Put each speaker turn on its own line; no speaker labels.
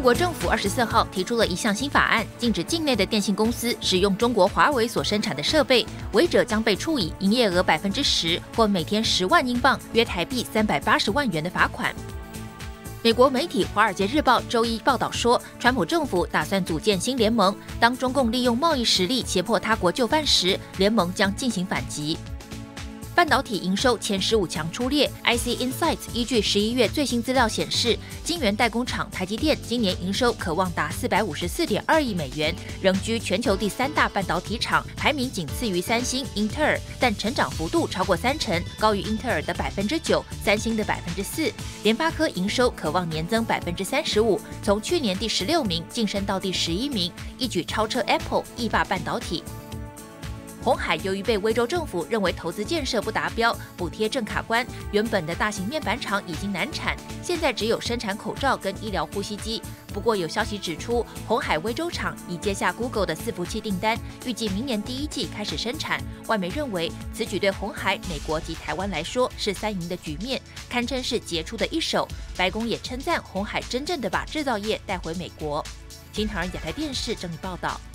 英国政府24号提出了一项新法案，禁止境内的电信公司使用中国华为所生产的设备，违者将被处以营业额10%或每天10万英镑（约台币380万元）的罚款。美国媒体《华尔街日报》周一报道说，川普政府打算组建新联盟，当中共利用贸易实力胁迫他国就范时，联盟将进行反击。半导体营收前15强出列 ，IC Insights 依据11月最新资料显示，晶圆代工厂台积电今年营收可望达454.2亿美元，仍居全球第3大半导体厂，排名仅次于三星、英特尔，但成长幅度超过30%，高于英特尔的9%，三星的4%。联发科营收可望年增35%，从去年第16名晋升到第11名，一举超车 Apple， 一霸半导体。鸿海由于被威州政府认为投资建设不达标，补贴正卡关，原本的大型面板厂已经难产，现在只有生产口罩跟医疗呼吸机。不过有消息指出，鸿海威州厂已接下 Google 的伺服器订单，预计明年第1季开始生产。外媒认为，此举对鸿海、美国及台湾来说是3赢的局面，堪称是杰出的一手。白宫也称赞鸿海真正的把制造业带回美国。金唐人亚太电视整理报道。